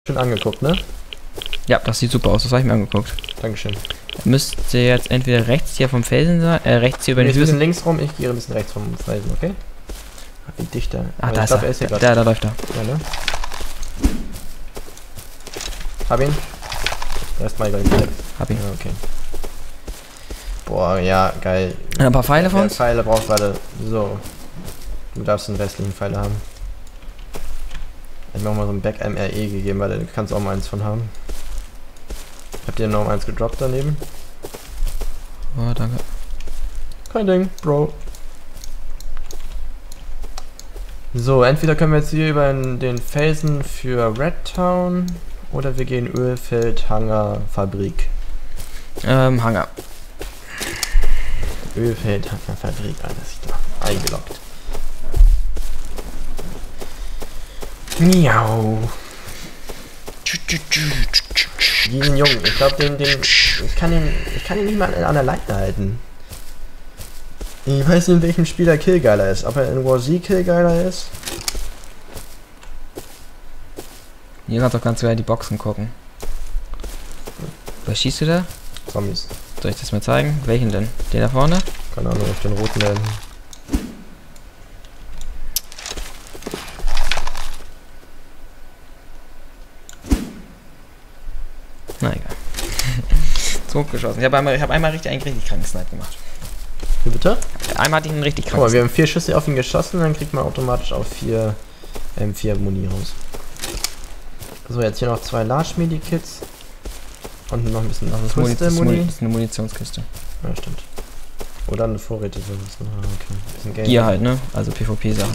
Schon angeguckt, ne? Ja, das sieht super aus, das habe ich mir angeguckt. Dankeschön. Müsste jetzt entweder rechts hier vom Felsen sein, rechts hier über den Ein bisschen Hügel. links rum, ich gehe ein bisschen rechts vom Felsen, okay? Wie dichter. Ah, da ist er. Ist hier Da läuft er. Ja, ne? Hab ihn. Erstmal gleich weg. Hab ihn. Ja, okay. Boah, ja, geil. Ein paar Pfeile von uns? Pfeile brauchst du, warte. So. Du darfst den restlichen Pfeile haben. Ich mach mal so ein Back-MRE gegeben, weil du kannst auch mal eins von haben. Habt ihr noch eins gedroppt daneben? Oh, danke. Kein Ding, Bro. So, entweder können wir jetzt hier über den Felsen für Red Town oder wir gehen Ölfeld, Hangar, Fabrik. Hangar. Ölfeld, Hangar, Fabrik, alles da eingeloggt. Miau. Diesen Jungen, ich glaube ich kann ihn nicht mal an der Leine halten. Ich weiß nicht, in welchem Spiel der Killgeiler ist. Ob er in War Z Killgeiler ist? Hier kannst du auch ganz geil die Boxen gucken. Was schießt du da? Zombies. Soll ich das mal zeigen? Welchen denn? Den da vorne? Keine Ahnung, auf den roten Läden. Na egal. Zurückgeschossen. Ich habe einmal richtig kranken Snipe gemacht. Wie bitte? Einmal hatte ich einen richtig Guck kranken mal, wir haben 4 Schüsse auf ihn geschossen, dann kriegt man automatisch auch 4 M4 Muni raus. So, jetzt hier noch 2 Large Medikits. Und noch ein bisschen Muni. Das ist eine Munitionskiste. Ja, stimmt. Oder eine Vorräte. Okay. Bisschen Geld. Hier halt, ne? Also PvP-Sachen.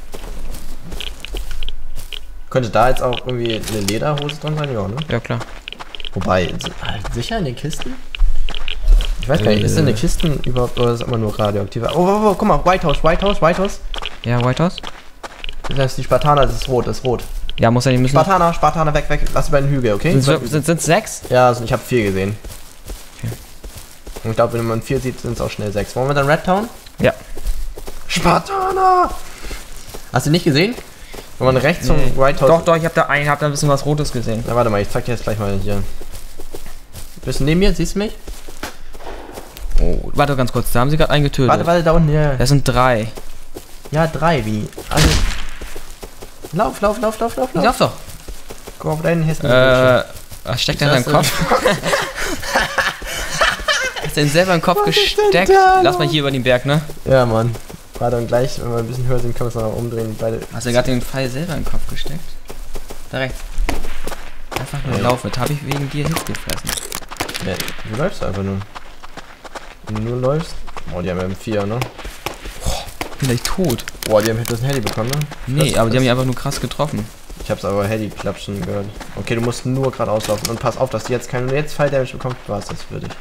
Könnte da jetzt auch irgendwie eine Lederhose drin sein? Ja, ne? Ja, klar. Wobei, sicher in den Kisten? Ich weiß gar nicht, ist in den Kisten überhaupt, oder ist immer nur radioaktiv? Oh, guck mal, White House. Ja, White House? Das heißt, die Spartaner, das ist rot. Ja, muss ja nicht müssen. Spartaner, weg, lass über den Hügel, okay? Sind 6? Ja, also ich habe 4 gesehen. Okay. Und ich glaube, wenn man 4 sieht, sind es auch schnell 6. Wollen wir dann Red Town? Ja. Spartaner! Hast du nicht gesehen? Wenn man rechts zum White House... Doch, ich hab da ein bisschen was Rotes gesehen. Na, warte mal, ich zeig dir jetzt gleich mal hier. Bist du neben mir? Siehst du mich? Oh, warte ganz kurz, da haben sie gerade einen getötet. Warte, da unten, ja. Das sind 3. Ja, 3, wie? Also... Lauf. Lauf doch. Guck auf deinen Hessen. Was steckt in deinem Kopf? Hast du den selber im Kopf gesteckt? Lass mal hier über den Berg, ne? Ja, Mann. Warte, und gleich, wenn wir ein bisschen höher sind, können wir es noch umdrehen. Beide. Hast du gerade den Pfeil selber im Kopf gesteckt? Da rechts. Einfach nur laufen. Jetzt habe ich wegen dir Hits gefressen. Ja, du läufst einfach nur. Wenn du nur läufst. Oh, die haben M4, ne? Bin gleich tot. Boah, die haben das Handy bekommen, ne? Nee, aber die haben mich einfach nur krass getroffen. Ich hab's aber Handy-Klatschen gehört. Okay, du musst nur geradeaus laufen. Und pass auf, dass du jetzt keinen Fall-Damage bekommst. Du warst das für dich.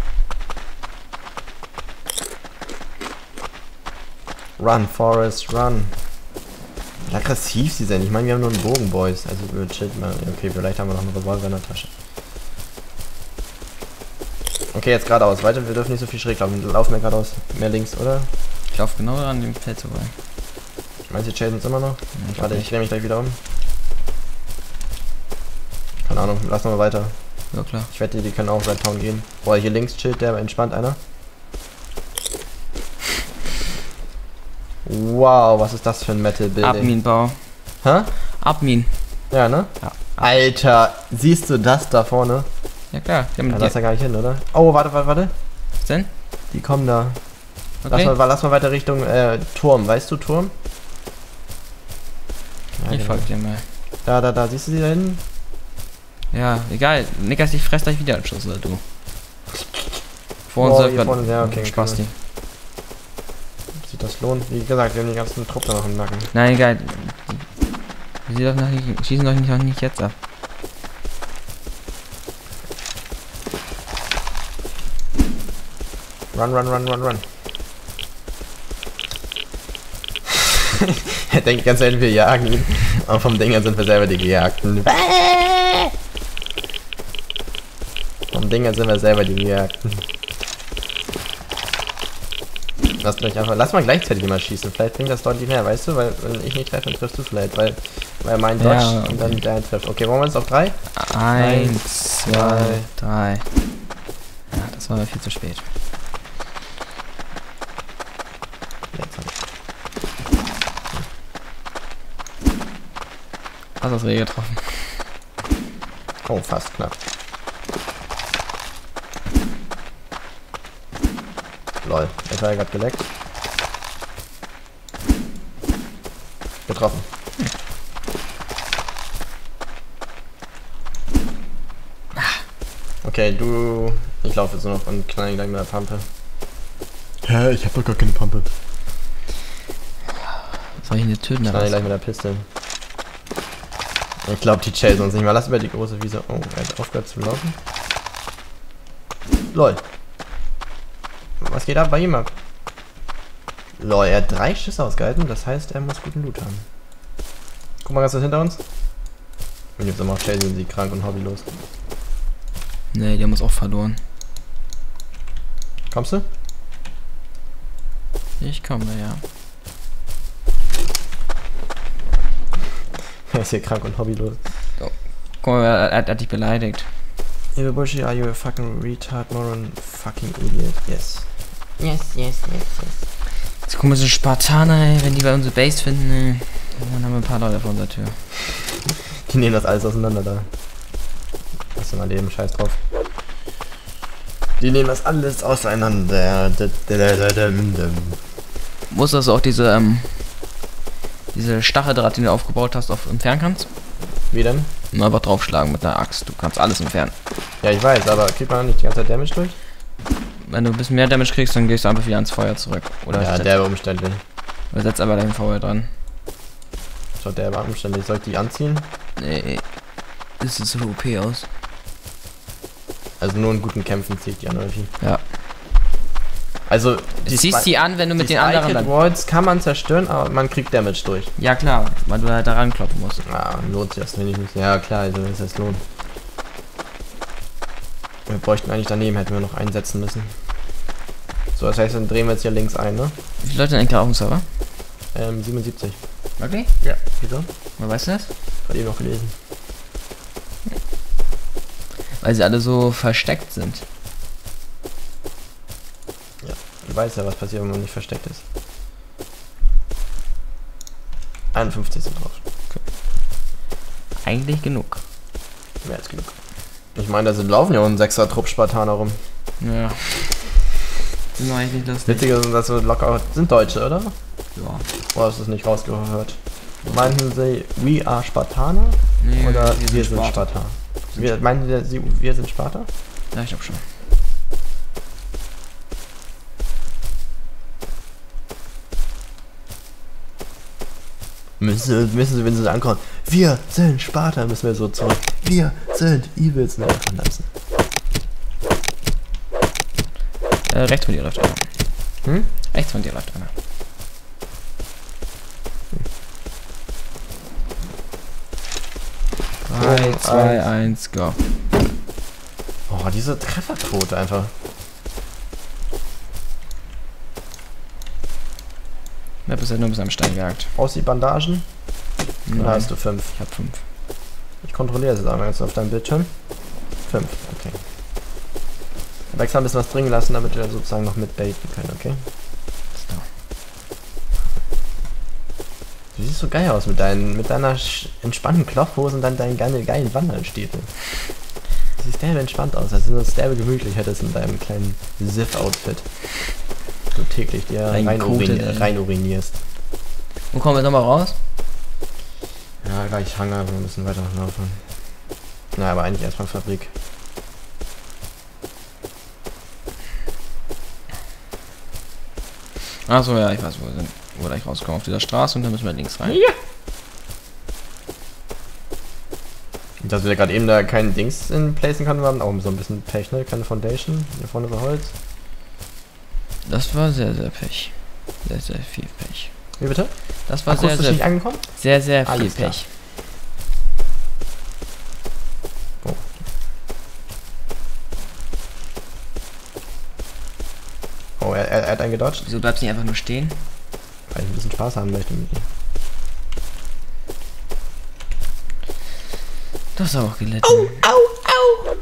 Run, Forest, run. Wie aggressiv sie sind. Ich meine, wir haben nur einen Bogen, Boys. Also, wir chillen mal. Okay, vielleicht haben wir noch einen Revolver in der Tasche. Okay, jetzt geradeaus. Weiter, wir dürfen nicht so viel schräg laufen. Wir laufen mehr geradeaus. Mehr links, oder? Ich laufe genau an dem Feld vorbei. Meinst du, chasen uns immer noch? Ja, Warte, ich drehe mich gleich wieder um. Keine Ahnung, lass mal weiter. Ja, klar. Ich wette, die können auch Red Town gehen. Boah, hier links chillt der, entspannt einer. Wow, was ist das für ein Metal-Building? Admin-Bau. Hä? Admin. Ja, ne? Ja. Alter, siehst du das da vorne? Ja, klar. Ja, lass ja gar nicht hin, oder? Oh, warte. Was denn? Die kommen da. Okay. Lass mal weiter Richtung Turm. Weißt du, Turm? Ja, Ich folge dir mal. Da. Siehst du sie da hinten? Ja, egal. Nickers, ich fress gleich wieder einen Schuss, oder du? Vor Oh, uns hier vorne, ja, okay. Spasti. Sieht das lohnt? Wie gesagt, wir haben die ganzen Truppe noch im Nacken. Nein, egal. Sie doch noch nicht, schießen doch nicht jetzt ab. Run. Er denkt ganz ehrlich, wir jagen ihn. Aber vom Ding her sind wir selber die Gejagten. Vom Ding her sind wir selber die Gejagten. Lass mal gleichzeitig immer schießen. Vielleicht bringt das deutlich mehr, weißt du? Weil wenn ich nicht treffe, dann triffst du vielleicht. Weil Weil mein Dodge Ja, okay. und dann der trifft. Okay, wollen wir jetzt auf 3? 1, 2, 3. Ja, das war viel zu spät. Jetzt hab ich. Hast das Reh getroffen? Oh, fast knapp. Lol, der war ja gerade geleckt. Getroffen. Okay, du... Ich laufe jetzt nur noch und knall gleich mit der Pampe. Hä, ich hab doch gar keine Pampe. Soll ich eine töten? Knall gleich mit der Pistole. Ich glaube, die chasen uns nicht mal. Lass über die große Wiese. Oh, er hat aufgehört zu laufen. Lol. Was geht ab bei ihm ab? Lol, er hat 3 Schüsse ausgehalten. Das heißt, er muss guten Loot haben. Guck mal, was ist hinter uns? Und jetzt immer chasen sie krank und hobbylos. Ne, die haben uns auch verloren. Kommst du? Ich komme, ja. Er ist hier krank und hobbylos. Guck mal, er hat dich beleidigt. Ibushi, are you a fucking retard, moron, fucking idiot? Yes. Yes, yes, yes, yes. Diese komischen Spartaner, ey, wenn die bei unsere Base finden, ey, dann haben wir ein paar Leute vor unserer Tür. Die nehmen das alles auseinander da. Lass dir mal leben, scheiß drauf. Die nehmen das alles auseinander. Wusstest du auch diese Stacheldraht, den du aufgebaut hast, entfernen kannst? Wie denn? Nur einfach draufschlagen mit einer Axt. Du kannst alles entfernen. Ja, ich weiß, aber kriegt man nicht die ganze Zeit Damage durch? Wenn du ein bisschen mehr Damage kriegst, dann gehst du einfach wieder ans Feuer zurück. Oder Ja, derbe umständlich. Oder setzt aber dein Feuer dran. Schaut derbe umständlich. Soll ich die anziehen? Nee. Das sieht so OP aus. Also nur in guten Kämpfen zieht die an, oder wie? Ja. Also, Du ziehst die an, wenn du mit den anderen... Spike-Hit Walls kann man zerstören, aber man kriegt Damage durch. Ja klar, weil du halt da ranklopfen musst. Ah, lohnt sich das wenig nicht. Ja klar, also das ist lohnt. Wir bräuchten eigentlich daneben, hätten wir noch einsetzen müssen. So, das heißt, dann drehen wir jetzt hier links ein, ne? Wie viele Leute sind eigentlich auf dem Server? 77. Okay. Ja. Wieso? Woher weißt du das? Gerade eben noch gelesen. Weil sie alle so versteckt sind. Ja, du weißt ja, was passiert, wenn man nicht versteckt ist. 51 sind drauf. Okay. Eigentlich genug. Mehr als genug. Ich meine, da laufen ja auch ein 6er Trupp Spartaner rum. Ja. Sind wir eigentlich nicht lustig. Witziger sind das so locker. Sind Deutsche, oder? Ja. Oder hast du es nicht rausgehört? Meinten sie, we are Spartaner? Nee, Oder wir wir sind sind Sparta. Sparta? Meinten sie, wir sind Sparta? Ja, ich glaube schon. Müssen sie, wenn sie ankommen, wir sind Sparta, müssen wir so zurück. Wir sind Evils nachkommen lassen. Rechts von dir läuft einer. Hm? Rechts von dir läuft einer. 3, 2, 1, go. Oh, diese Trefferquote einfach. Ich hab bisher nur bis am Stein gejagt. Brauchst du die Bandagen? Oder Nein, hast du 5? ich hab 5. Ich kontrolliere es einmal jetzt auf deinem Bildschirm. 5, okay. Ich habe extra ein bisschen was dringen lassen, damit wir sozusagen noch mit baiten können, okay? So. Du siehst so geil aus mit deiner entspannten Klopphose und dann deinen geilen Wanderstiefel. Du siehst derbe entspannt aus, als wenn du es derbe gemütlich hättest in deinem kleinen Siff-Outfit. Du täglich dir rein urinierst. Wo kommen wir nochmal raus? Ja, gleich Hunger, wir müssen weiter laufen. Na, aber eigentlich erstmal Fabrik. Achso, ja, ich weiß, wo wir sind. Wo gleich rauskommen auf dieser Straße und dann müssen wir links rein. Ja! Dass wir gerade eben da kein Dings in placen konnten, wir haben auch so ein bisschen Pech, ne? Keine Foundation. Hier vorne war Holz. Das war sehr, sehr Pech. Sehr, sehr viel Pech. Wie bitte? Das war Akustisch nicht angekommen? sehr, sehr viel Alles klar. Pech. Oh. Oh, er hat einen gedodged. Wieso bleibst du nicht einfach nur stehen? Weil ich ein bisschen Spaß haben möchte mit ihm. Du hast auch gelitten. Au!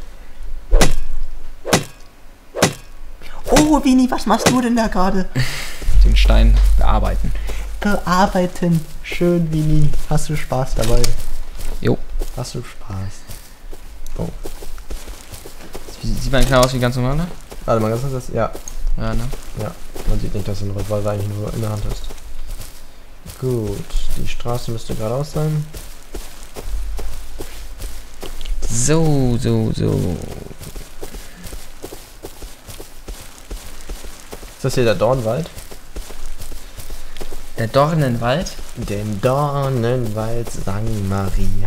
Oh, Vini, was machst du denn da gerade? Den Stein bearbeiten. Bearbeiten. Schön, Vini. Hast du Spaß dabei? Jo. Hast du Spaß? Oh. Sieht mein Knall aus wie ganz normal, ne? Warte mal, ganz kurz. Ja. Ja, ne? Ja. Man sieht nicht, dass du einen Revolver eigentlich nur in der Hand hast. Gut. Die Straße müsste geradeaus sein. So. Ist das hier der Dornwald? Der Dornenwald? Den Dornenwald sang Maria.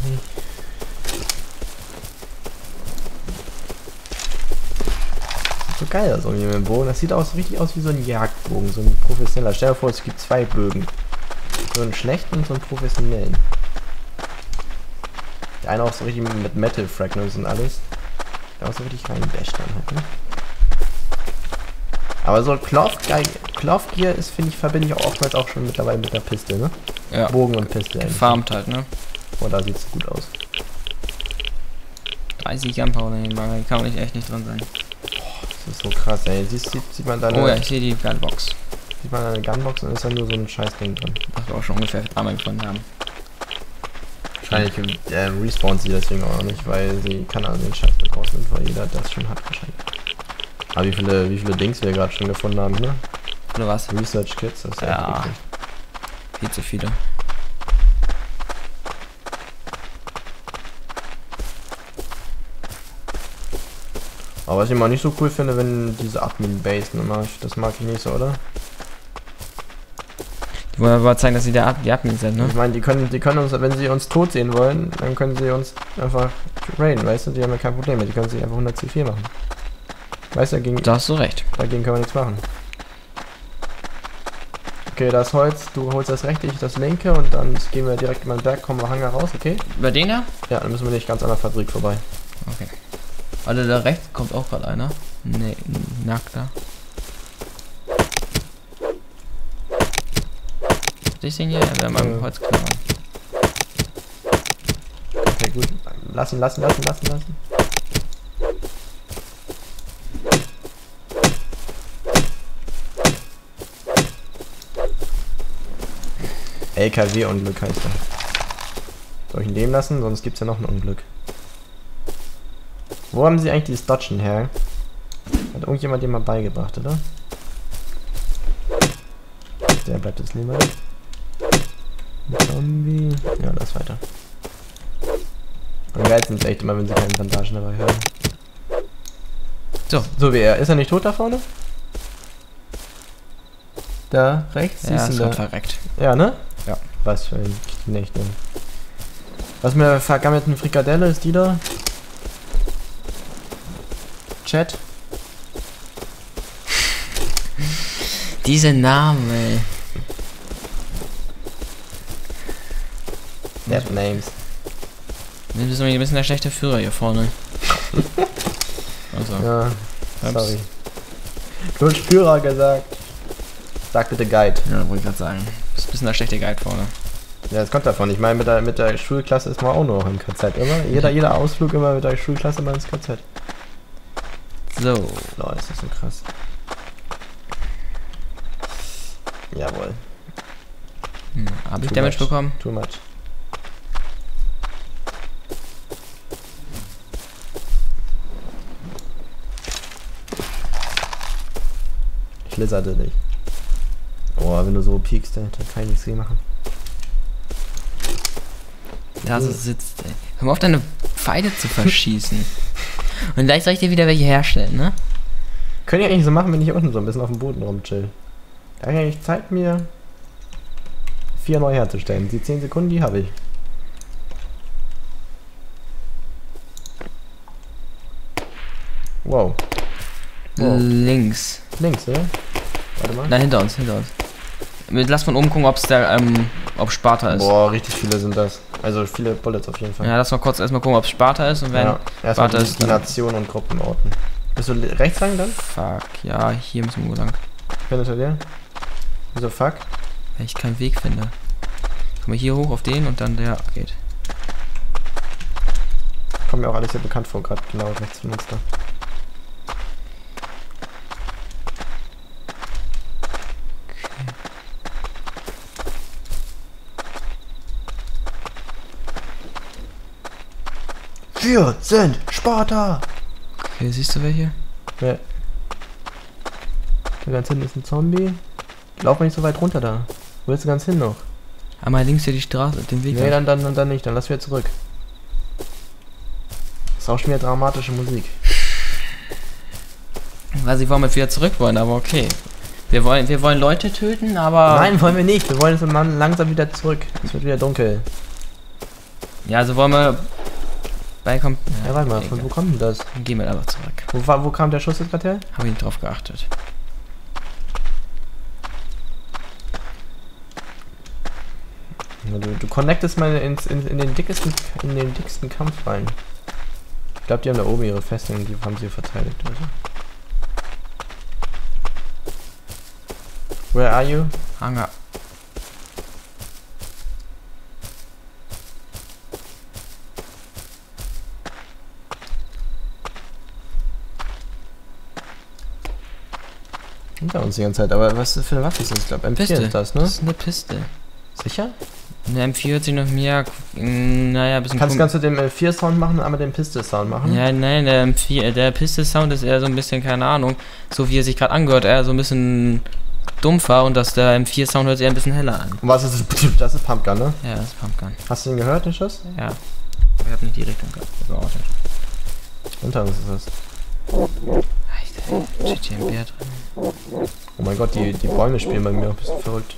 So geil aus irgendwie mit dem Bogen. Das sieht aus richtig aus wie so ein Jagdbogen, so ein professioneller. Stell dir vor, es gibt 2 Bögen. So einen schlechten und so einen professionellen. Der eine auch so richtig mit Metal Fragments und alles. Der auch so richtig reinbasht dann halt, ne? Aber so Cloth Gear ist, finde ich, verbinde ich auch oftmals auch schon mittlerweile mit der Piste, ne? Ja. Bogen und Piste. Gefarmt halt, ne? Oh, da sieht es gut aus. 30 Gunpowder in den Mangel, kann man echt nicht dran sein. Das ist so krass, ey. Sieht man deine... Oh ja, ich sehe die Gunbox. Sieht man eine Gunbox und ist da nur so ein Scheißding drin. Das wir auch schon ungefähr einmal gefunden haben. Wahrscheinlich respawnt sie deswegen auch nicht, weil sie kann an den Scheiß mit rausnehmen, weil jeder das schon hat wahrscheinlich. Aber wie viele Dings wir gerade schon gefunden haben, ne? Oder was? Research Kits, das ist Ja. echt richtig. Viel zu viele. Aber was ich immer nicht so cool finde, wenn diese Admin-Base, das mag ich nicht so, oder? Die wollen aber zeigen, dass sie die Admins sind, ne? Ich meine, die können uns, wenn sie uns tot sehen wollen, dann können sie uns einfach raiden, weißt du? Die haben ja kein Problem mit, die können sich einfach 100 C4 machen. Weißt du, Da hast du recht. dagegen können wir nichts machen. Okay, das Holz, du holst das rechte, ich das linke und dann gehen wir direkt über den Berg, kommen wir Hangar raus, okay? Über den da? Ja, dann müssen wir nicht ganz an der Fabrik vorbei. Okay. Warte, da rechts kommt auch gerade einer. Ne, nackter. Siehst du ihn hier? Ja, wir haben einen Holzknopf. Okay, gut. Lassen. LKW-Unglück heißt er. Soll ich ihn leben lassen? Sonst gibt es ja noch ein Unglück. Wo haben sie eigentlich dieses Dodgen her? Hat irgendjemand dem mal beigebracht, oder? Der bleibt jetzt lieber. Zombie. Ja, das weiter. Am geilsten ist echt immer, wenn sie keine Bandagen dabei haben. So wie er. Ist er nicht tot da vorne? Da rechts? Ja, Siehst ist du gerade da? verreckt. Ja, ne? Ja. Was für ein Nächte. Was mit der vergammelten Frikadelle ist die da? Chat? Diese Namen, ey. Dead Names. Wir sind ein bisschen der schlechte Führer hier vorne. Also. Ja, Ups. sorry. Nur Führer gesagt. Sag bitte Guide. Ja, wollte ich gerade sagen. Du bist ein bisschen der schlechte Guide vorne. Ja, das kommt davon. Ich meine, mit der Schulklasse ist man auch noch im KZ. Immer. Jeder Ausflug immer mit der Schulklasse mal ins KZ. So. Lol, ist das so krass. Jawohl. Hab ich Too Damage much. bekommen? Too much. Ich lizarde dich. Oh, wenn du so piekst, dann kann ich nichts gegen machen. Da so sitzt, ey. Hör mal auf, deine Pfeile zu verschießen. Und gleich soll ich dir wieder welche herstellen, ne? Können ich eigentlich so machen, wenn ich hier unten so ein bisschen auf dem Boden rumchill. Da habe ich eigentlich Zeit, mir 4 neu herzustellen. Die 10 Sekunden, die habe ich. Wow. Links. Links, oder? Warte mal. Nein, hinter uns. Lass mal oben gucken, ob Sparta ist. Boah, richtig viele sind das. Also viele Bullets auf jeden Fall. Ja, lass mal kurz erstmal gucken, ob Sparta ist und wenn erstmal Sparta ist, die dann... Nation und Gruppenorten. Bist du rechts lang dann? Fuck, ja, hier müssen wir lang. Bin hinter dir. Wieso fuck? Weil ich keinen Weg finde. Komm mal hier hoch auf den und dann der geht. kommt mir auch alles sehr bekannt vor, gerade genau rechts von uns da. Wir sind Sparta! Okay, siehst du welche? Ja. Da ganz hinten ist ein Zombie. Lauf mal nicht so weit runter da. Wo willst du ganz hin noch? Einmal links hier die Straße, den Weg. Nee, dann nicht. Dann lass wieder zurück. Das ist auch schon wieder dramatische Musik. Weiß ich, warum wir wieder zurück wollen, aber okay. Wir wollen Leute töten, aber... Nein, wollen wir nicht. Wir wollen jetzt mal langsam wieder zurück. Es wird wieder dunkel. Ja, also wollen wir... Beikommt... Ja, warte mal, von wo kommt denn das? Dann gehen wir einfach zurück. Wo kam der Schuss jetzt gerade her? Habe ich nicht drauf geachtet. Du connectest mal in den dicksten Kampf rein. Ich glaube, die haben da oben ihre Festung, die haben sie verteidigt. Also. Where are you? Hangar. Hinter uns die ganze Zeit, aber was für eine Waffe ist das? Ich glaube, M4 Piste. ist das, ne? Das ist eine Piste. Sicher? Eine M4 hört sich noch mehr... Naja, ein bisschen... Kannst du den M4-Sound machen und einmal den Piste-Sound machen? Ja, nein, der Piste-Sound ist eher so ein bisschen, keine Ahnung, so wie er sich gerade angehört, eher so ein bisschen dumpfer und dass der M4-Sound hört sich eher ein bisschen heller an. Und was ist das? Das ist Pumpgun, ne? Ja, das ist Pumpgun. Hast du den gehört, den Schuss? Ja. Aber ich hab nicht die Richtung geortet. Unter uns ist das. Alter, steht hier ein Bär drin. Oh mein Gott, die Bäume spielen bei mir auch ein bisschen verrückt.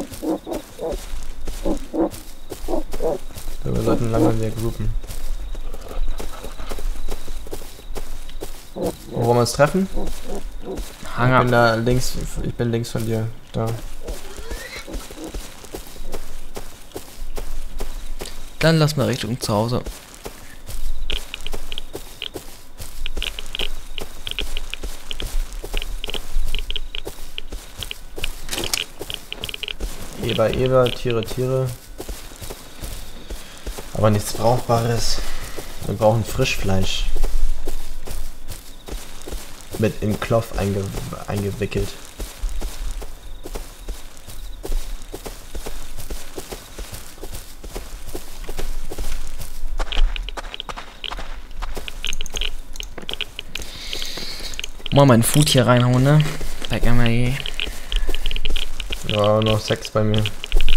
So, wir sollten langsam wieder groupen. Wo wollen wir uns treffen? Hangar. Ich bin da links, ich bin links von dir. Da. Dann lass mal Richtung zu Hause. Eber, Tiere. Aber nichts Brauchbares. Wir brauchen Frischfleisch. Mit in Kloff eingewickelt. Mal meinen Food hier reinhauen, ne? Zeig einmal hier. Ja, noch 6 bei mir.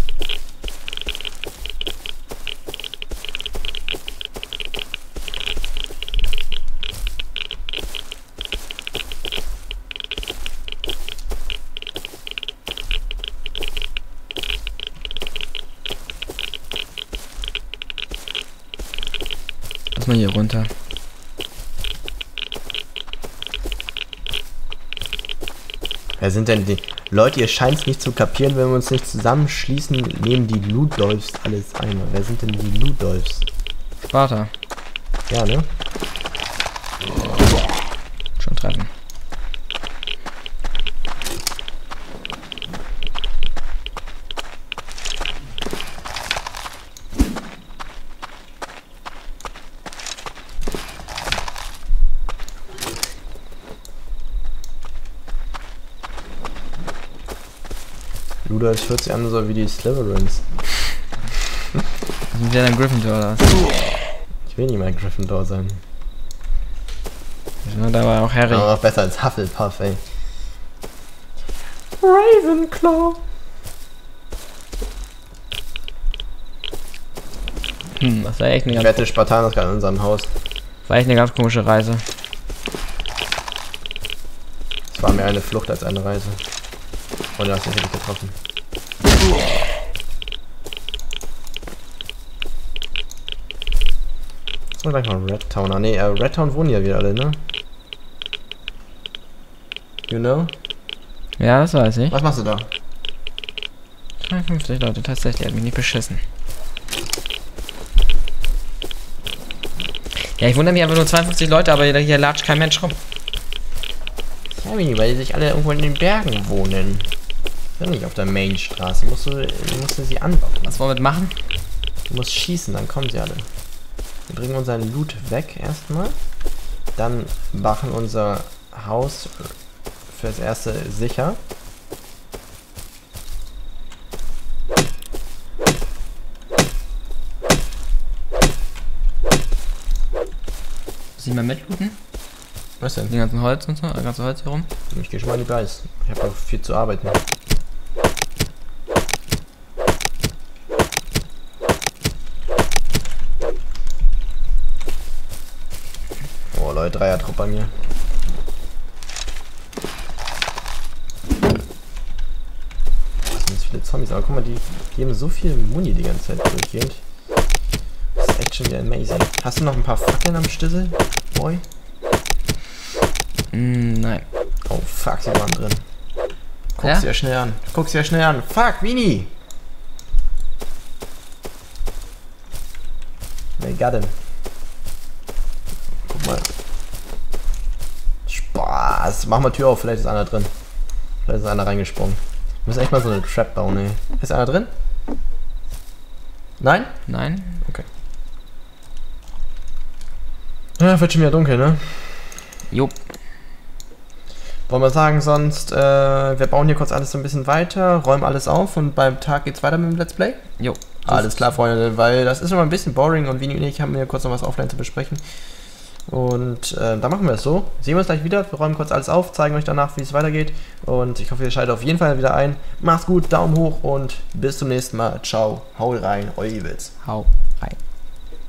Lass mal hier runter. Wer sind denn die Leute? Ihr scheint es nicht zu kapieren, wenn wir uns nicht zusammenschließen, nehmen die Ludolfs alles ein. Wer sind denn die Ludolfs? Sparta. Ja, ne? Schon treffen. Ludolfs hört sich an so wie die Slytherins. Sind wir dann Gryffindor oder was? Ich will nicht mal Gryffindor sein. Ja, da war auch Harry. Aber auch besser als Hufflepuff, ey. Ravenclaw. Das war echt eine Ich wette, Spartan ist gerade in unserem Haus. ganz komische Reise. Es war mehr eine Flucht als eine Reise. Und ja, das hätte ich getroffen. Jetzt mal gleich mal Red Town. Ah ne, Red Town wohnen ja wieder alle, ne? You know? Ja, das weiß ich. Was machst du da? 52 Leute, tatsächlich, hat mich nicht beschissen. Ja, ich wundere mich einfach nur 52 Leute, aber hier latscht kein Mensch rum. Sammy, weil die sich alle irgendwo in den Bergen wohnen. Sind nicht auf der Mainstraße. Musst du sie anlocken. Was wollen wir machen? Du musst schießen, dann kommen sie alle. Wir bringen unseren Loot weg erstmal. Dann machen unser Haus fürs Erste sicher. Sie mal mitlooten? Was denn? Den ganzen Holz und so, das ganze Holz hier rum. Ich gehe schon mal in die Beiß. Ich habe auch viel zu arbeiten. Oh Leute, Dreier-Trupp bei mir. Das sind viele Zombies, aber guck mal, die geben so viel Muni die ganze Zeit durchgehend. Das ist echt schon wieder amazing. Hast du noch ein paar Fackeln am Stissel, Boy? Nein. Oh fuck, sie waren drin. Guck's dir schnell an. Guck's dir schnell an. Fuck, Vini! They got him. Guck mal. Spaß. Mach mal Tür auf, vielleicht ist einer drin. Vielleicht ist einer reingesprungen. Wir müssen echt mal so eine Trap bauen, ey. Ist einer drin? Nein? Nein. Okay. Ja, wird schon wieder dunkel, ne? Jo. Wollen wir sagen, sonst, wir bauen hier kurz alles so ein bisschen weiter, räumen alles auf und beim Tag geht's weiter mit dem Let's Play? Jo. Alles klar, Freunde, weil das ist immer ein bisschen boring und Vini und ich haben hier kurz noch was offline zu besprechen. Und dann machen wir es so. Sehen wir uns gleich wieder, wir räumen kurz alles auf, zeigen euch danach, wie es weitergeht. Und ich hoffe, ihr schaltet auf jeden Fall wieder ein. Macht's gut, Daumen hoch und bis zum nächsten Mal. Ciao, hau rein, euer Witz. Hau.